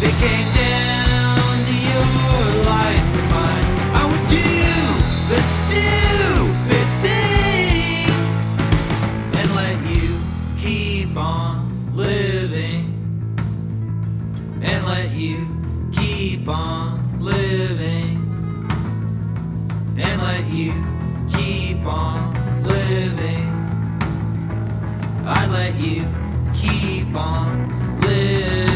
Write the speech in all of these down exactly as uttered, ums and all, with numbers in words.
They came down to your life and mine. I would do the stupid thing and let you keep on living, and let you keep on living, and let you keep on living. I let you keep on living.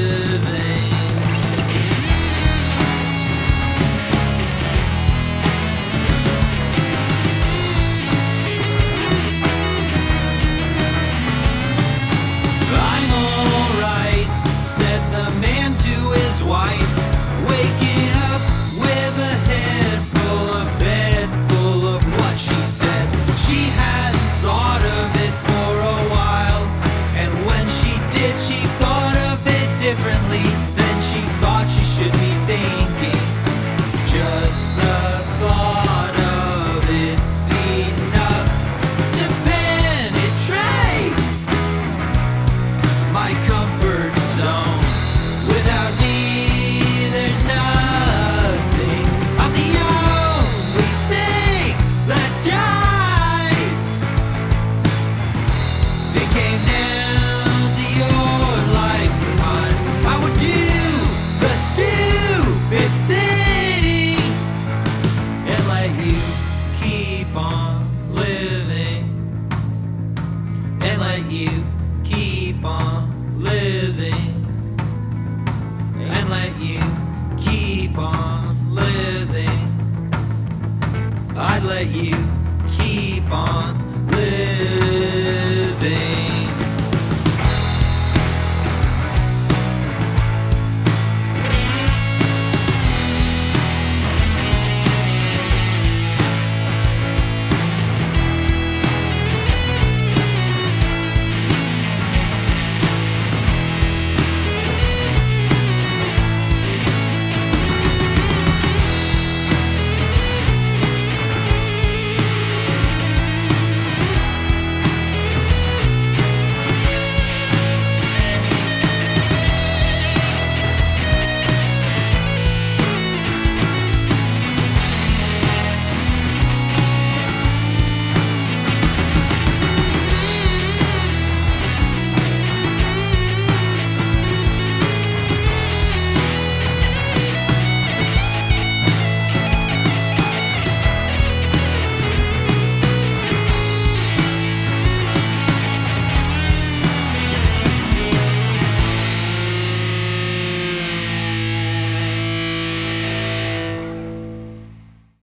I'm alright, said the man to his wife, waking up with a head full of bed full of what she said. She had thought of it for a while, and when she did, she thought of it differently than she thought she should be thinking. Just the thought of it's enough to penetrate my comfort zone. Without me, there's nothing. I'm the only thing that dies. They came down to your life and mine. I would do the stupid thing and let you keep on living, and let you keep on living, and let you keep on living. I'd let you keep on living.